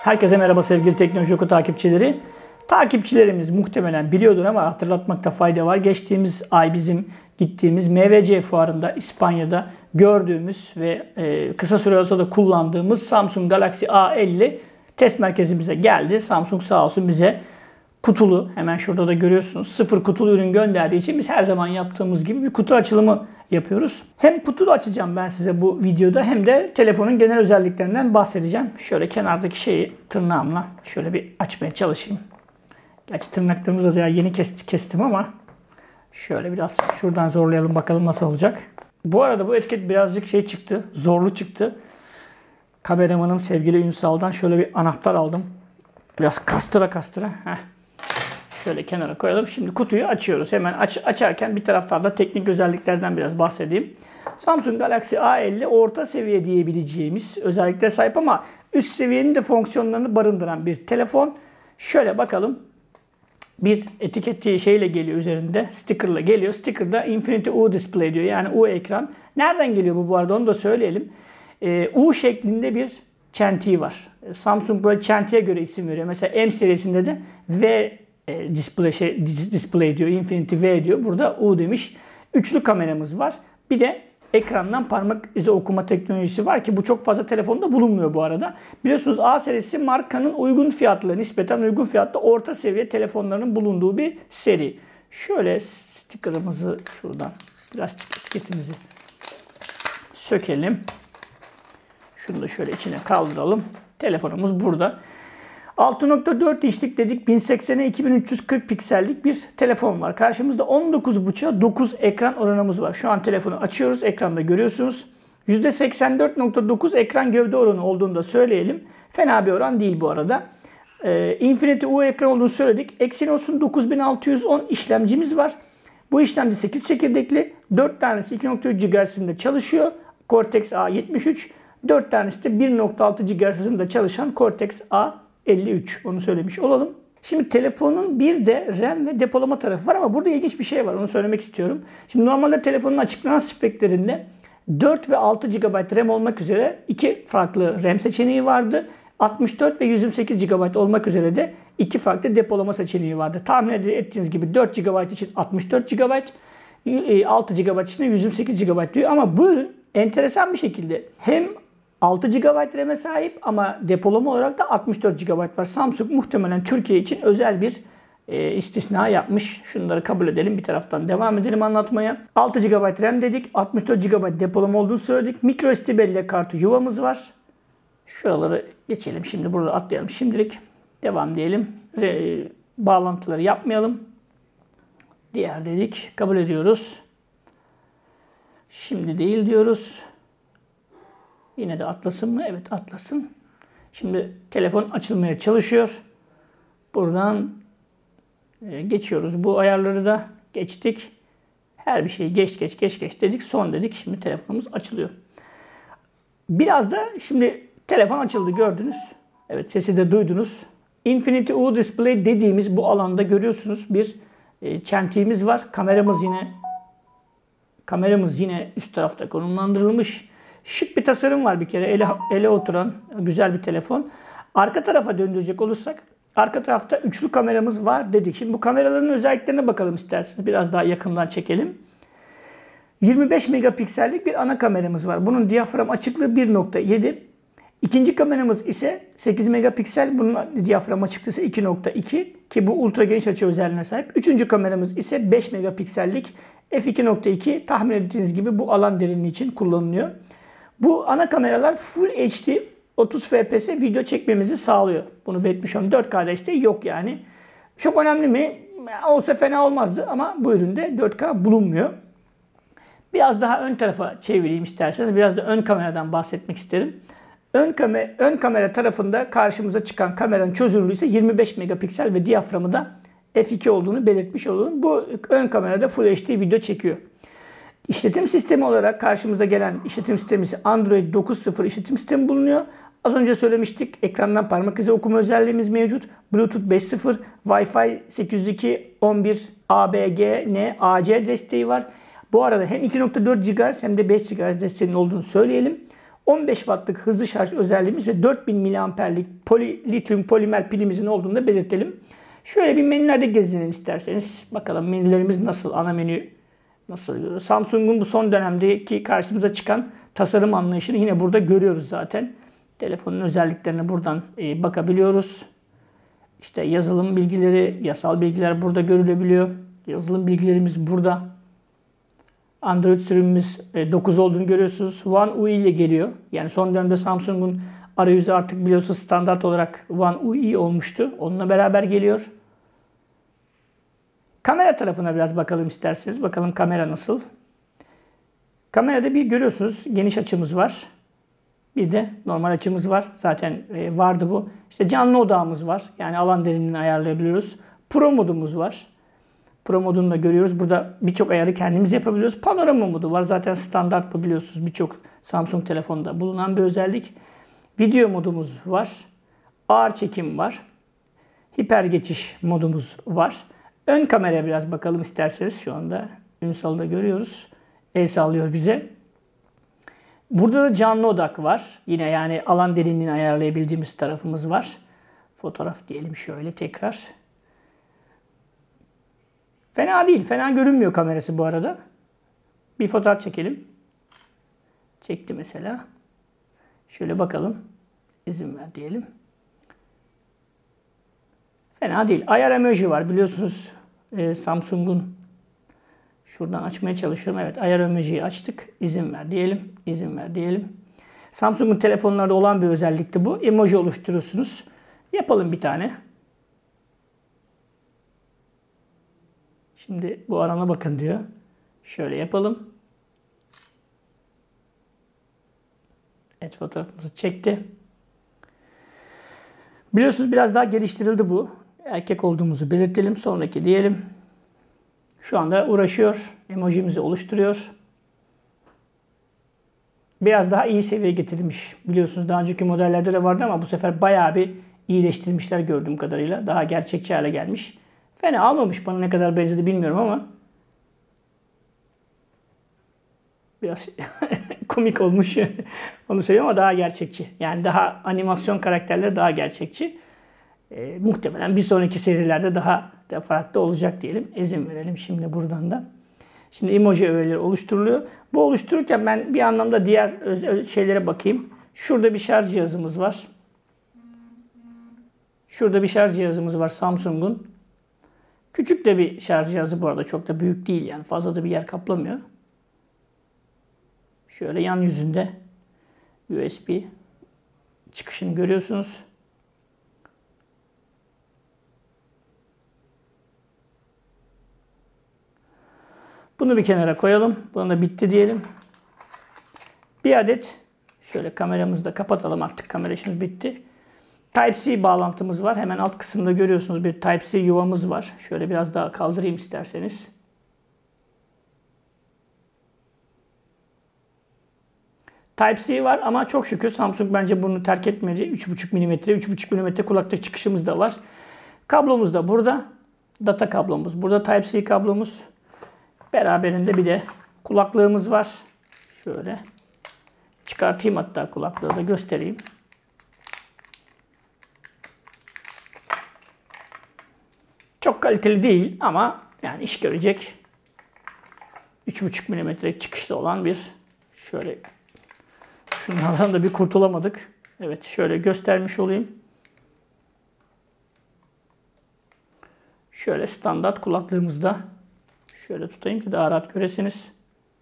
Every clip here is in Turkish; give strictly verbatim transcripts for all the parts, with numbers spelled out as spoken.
Herkese merhaba sevgili Teknoloji Oku takipçileri. Takipçilerimiz muhtemelen biliyordur ama hatırlatmakta fayda var. Geçtiğimiz ay bizim gittiğimiz M V C fuarında İspanya'da gördüğümüz ve e, kısa süre olsa da kullandığımız Samsung Galaxy A elli test merkezimize geldi. Samsung sağ olsun bize kutulu, hemen şurada da görüyorsunuz, sıfır kutulu ürün gönderdiği için biz her zaman yaptığımız gibi bir kutu açılımı yapıyoruz. Hem kutulu açacağım ben size bu videoda hem de telefonun genel özelliklerinden bahsedeceğim. Şöyle kenardaki şeyi tırnağımla şöyle bir açmaya çalışayım. Gerçi tırnaklarımızı da yeni kesti, kestim ama şöyle biraz şuradan zorlayalım bakalım nasıl olacak. Bu arada bu etiket birazcık şey çıktı, zorlu çıktı. Kameramanım sevgili Ünsal'dan şöyle bir anahtar aldım. Biraz kastıra kastıra. Heh. Şöyle kenara koyalım. Şimdi kutuyu açıyoruz. Hemen aç, açarken bir taraftan da teknik özelliklerden biraz bahsedeyim. Samsung Galaxy A elli orta seviye diyebileceğimiz özelliklere sahip ama üst seviyenin de fonksiyonlarını barındıran bir telefon. Şöyle bakalım. Bir etiketi şeyle geliyor üzerinde. Sticker'la geliyor. Sticker'da Infinity U Display diyor. Yani U ekran. Nereden geliyor bu bu arada onu da söyleyelim. Ee, U şeklinde bir çentiği var. Samsung böyle çentiğe göre isim veriyor. Mesela M serisinde de V e, display, şey, display diyor. Infinity V diyor. Burada U demiş. Üçlü kameramız var. Bir de ekrandan parmak izi okuma teknolojisi var ki bu çok fazla telefonda bulunmuyor bu arada. Biliyorsunuz A serisi markanın uygun fiyatlı, nispeten uygun fiyatlı orta seviye telefonlarının bulunduğu bir seri. Şöyle sticker'ımızı şuradan plastik etiketimizi sökelim. Şunu da şöyle içine kaldıralım. Telefonumuz burada. altı nokta dört inçlik dedik, bin seksene iki bin üç yüz kırk piksellik bir telefon var. Karşımızda on dokuz buçuğa dokuz ekran oranımız var. Şu an telefonu açıyoruz. Ekranda görüyorsunuz. yüzde seksen dört nokta dokuz ekran gövde oranı olduğunu da söyleyelim. Fena bir oran değil bu arada. Ee, Infinity U ekran olduğunu söyledik. Exynos'un dokuz bin altı yüz on işlemcimiz var. Bu işlemci sekiz çekirdekli. dört tanesi iki nokta üç gigahertz hızında çalışıyor. Cortex A yetmiş üç. dört tanesi de bir nokta altı gigahertz hızında çalışan Cortex A elli üç. Onu söylemiş olalım. Şimdi telefonun bir de RAM ve depolama tarafı var ama burada ilginç bir şey var. Onu söylemek istiyorum. Şimdi normalde telefonun açıklanan speklerinde dört ve altı gigabayt RAM olmak üzere iki farklı RAM seçeneği vardı. altmış dört ve yüz yirmi sekiz gigabayt olmak üzere de iki farklı depolama seçeneği vardı. Tahmin ettiğiniz gibi dört gigabayt için altmış dört gigabayt, altı gigabayt için de yüz yirmi sekiz gigabayt diyor. Ama bu ürün enteresan bir şekilde hem altı gigabayt RAM'e sahip ama depolama olarak da altmış dört gigabayt var. Samsung muhtemelen Türkiye için özel bir e, istisna yapmış. Şunları kabul edelim. Bir taraftan devam edelim anlatmaya. altı gigabayt RAM dedik. altmış dört gigabayt depolama olduğunu söyledik. microSD bellek kartı yuvamız var. Şuraları geçelim. Şimdi burada atlayalım. Şimdilik devam diyelim. Re, bağlantıları yapmayalım. Diğer dedik. Kabul ediyoruz. Şimdi değil diyoruz. Yine de atlasın mı? Evet atlasın. Şimdi telefon açılmaya çalışıyor. Buradan geçiyoruz. Bu ayarları da geçtik. Her bir şeyi geç geç geç geç dedik. Son dedik. Şimdi telefonumuz açılıyor. Biraz da şimdi telefon açıldı gördünüz. Evet sesi de duydunuz. Infinity U Display dediğimiz bu alanda görüyorsunuz bir çentiğimiz var. Kameramız yine kameramız yine üst tarafta konumlandırılmış. Şık bir tasarım var bir kere. Ele, ele oturan güzel bir telefon. Arka tarafa döndürecek olursak arka tarafta üçlü kameramız var dedik. Şimdi bu kameraların özelliklerine bakalım isterseniz. Biraz daha yakından çekelim. yirmi beş megapiksellik bir ana kameramız var. Bunun diyafram açıklığı bir nokta yedi. İkinci kameramız ise sekiz megapiksel. Bunun diyafram açıklığı ise iki nokta iki ki bu ultra geniş açı özelliğine sahip. Üçüncü kameramız ise beş megapiksellik f iki nokta iki. Tahmin ettiğiniz gibi bu alan derinliği için kullanılıyor. Bu ana kameralar Full H D otuz F P S video çekmemizi sağlıyor. Bunu belirtmiş olalım. dört K desteği yok yani. Çok önemli mi? Olsa fena olmazdı ama bu üründe dört K bulunmuyor. Biraz daha ön tarafa çevireyim isterseniz. Biraz da ön kameradan bahsetmek isterim. Ön kamera, ön kamera tarafında karşımıza çıkan kameranın çözünürlüğü ise yirmi beş megapiksel ve diyaframı da f iki olduğunu belirtmiş olalım. Bu ön kamerada Full H D video çekiyor. İşletim sistemi olarak karşımıza gelen işletim sistemi ise Android dokuz nokta sıfır işletim sistemi bulunuyor. Az önce söylemiştik. Ekrandan parmak izi okuma özelliğimiz mevcut. Bluetooth beş nokta sıfır, Wi-Fi sekiz yüz iki nokta on bir A B G N A C desteği var. Bu arada hem iki nokta dört gigahertz hem de beş gigahertz desteğinin olduğunu söyleyelim. on beş wattlık hızlı şarj özelliğimiz ve dört bin miliamperlik poli, lityum polimer pilimizin olduğunu da belirtelim. Şöyle bir menülerde gezinelim isterseniz. Bakalım menülerimiz nasıl, ana menü nasıl? Samsung'un bu son dönemdeki karşımıza çıkan tasarım anlayışını yine burada görüyoruz zaten. Telefonun özelliklerine buradan bakabiliyoruz. İşte yazılım bilgileri, yasal bilgiler burada görülebiliyor. Yazılım bilgilerimiz burada. Android sürümümüz dokuz olduğunu görüyorsunuz. One U I ile geliyor. Yani son dönemde Samsung'un arayüzü artık biliyorsunuz standart olarak One U I olmuştu. Onunla beraber geliyor. Kamera tarafına biraz bakalım isterseniz. Bakalım kamera nasıl. Kamerada bir görüyorsunuz geniş açımız var. Bir de normal açımız var. Zaten vardı bu. İşte canlı odağımız var. Yani alan derinliğini ayarlayabiliyoruz. Pro modumuz var. Pro modunu da görüyoruz. Burada birçok ayarı kendimiz yapabiliyoruz. Panorama modu var. Zaten standart bu biliyorsunuz. Birçok Samsung telefonda bulunan bir özellik. Video modumuz var. Ağır çekim var. Hiper geçiş modumuz var. Ön kameraya biraz bakalım isterseniz. Şu anda Ünsal'ı da görüyoruz. El sallıyor bize. Burada da canlı odak var. Yine yani alan derinliğini ayarlayabildiğimiz tarafımız var. Fotoğraf diyelim şöyle tekrar. Fena değil. Fena görünmüyor kamerası bu arada. Bir fotoğraf çekelim. Çekti mesela. Şöyle bakalım. İzin ver diyelim. Fena değil. Ayar emoji var. Biliyorsunuz e, Samsung'un şuradan açmaya çalışıyorum. Evet, ayar emojiyi açtık. İzin ver diyelim. İzin ver diyelim. Samsung'un telefonlarda olan bir özellikti bu. Emoji oluşturuyorsunuz. Yapalım bir tane. Şimdi bu arana bakın diyor. Şöyle yapalım. Evet, fotoğrafımızı çekti. Biliyorsunuz biraz daha geliştirildi bu. Erkek olduğumuzu belirtelim. Sonraki diyelim. Şu anda uğraşıyor. Emojimizi oluşturuyor. Biraz daha iyi seviyeye getirilmiş. Biliyorsunuz daha önceki modellerde de vardı ama bu sefer bayağı bir iyileştirmişler gördüğüm kadarıyla. Daha gerçekçi hale gelmiş. Fena almamış, bana ne kadar benzedi bilmiyorum ama biraz komik olmuş onu söylüyorum ama daha gerçekçi. Yani daha animasyon karakterleri daha gerçekçi. E, muhtemelen bir sonraki serilerde daha da farklı olacak diyelim. İzin verelim şimdi buradan da. Şimdi emoji öğeleri oluşturuluyor. Bu oluştururken ben bir anlamda diğer şeylere bakayım. Şurada bir şarj cihazımız var. Şurada bir şarj cihazımız var Samsung'un. Küçük de bir şarj cihazı bu arada. Çok da büyük değil yani. Fazla da bir yer kaplamıyor. Şöyle yan yüzünde U S B çıkışını görüyorsunuz. Bunu bir kenara koyalım. Buna da bitti diyelim. Bir adet şöyle kameramızı da kapatalım artık. Kamera işimiz bitti. Type-C bağlantımız var. Hemen alt kısımda görüyorsunuz bir Type-C yuvamız var. Şöyle biraz daha kaldırayım isterseniz. Type-C var ama çok şükür Samsung bence bunu terk etmedi. üç buçuk milimetre, üç buçuk milimetre kulaklık çıkışımız da var. Kablomuz da burada. Data kablomuz. Burada Type-C kablomuz. Beraberinde bir de kulaklığımız var. Şöyle çıkartayım, hatta kulaklığı da göstereyim. Çok kaliteli değil ama yani iş görecek. üç buçuk milimetre çıkışta olan bir, şöyle şunlardan da bir kurtulamadık. Evet, şöyle göstermiş olayım. Şöyle standart kulaklığımızda. Şöyle tutayım ki daha rahat göresiniz.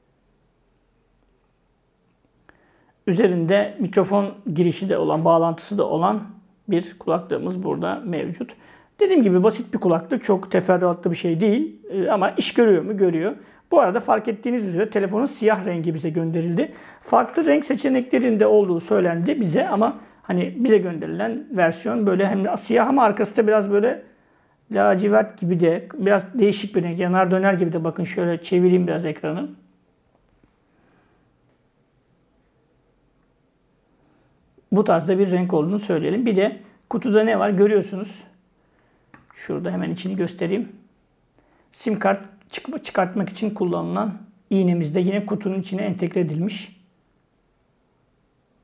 Üzerinde mikrofon girişi de olan, bağlantısı da olan bir kulaklığımız burada mevcut. Dediğim gibi basit bir kulaklık. Çok teferruatlı bir şey değil. Ama iş görüyor mu? Görüyor. Bu arada fark ettiğiniz üzere telefonun siyah rengi bize gönderildi. Farklı renk seçeneklerinde olduğu söylendi bize ama hani bize gönderilen versiyon böyle hem siyah ama arkası da biraz böyle lacivert gibi de, biraz değişik bir renk. Yanar döner gibi de, bakın şöyle çevireyim biraz ekranı. Bu tarzda bir renk olduğunu söyleyelim. Bir de kutuda ne var görüyorsunuz. Şurada hemen içini göstereyim. Sim kart çıkartmak için kullanılan iğnemiz de yine kutunun içine entegre edilmiş.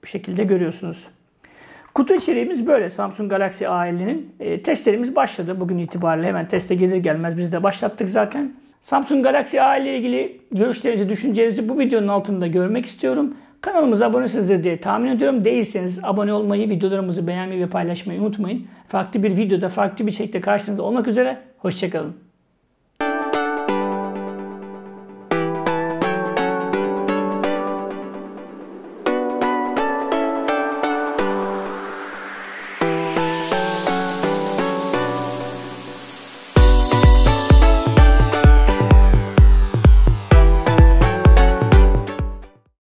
şekilde görüyorsunuz. Kutu içeriğimiz böyle. Samsung Galaxy A elli'nin e, testlerimiz başladı. Bugün itibariyle hemen teste gelir gelmez biz de başlattık zaten. Samsung Galaxy A elli ile ilgili görüşlerinizi, düşüncelerinizi bu videonun altında görmek istiyorum. Kanalımıza abonesizdir diye tahmin ediyorum. Değilseniz abone olmayı, videolarımızı beğenmeyi ve paylaşmayı unutmayın. Farklı bir videoda, farklı bir şekilde karşınızda olmak üzere. Hoşçakalın.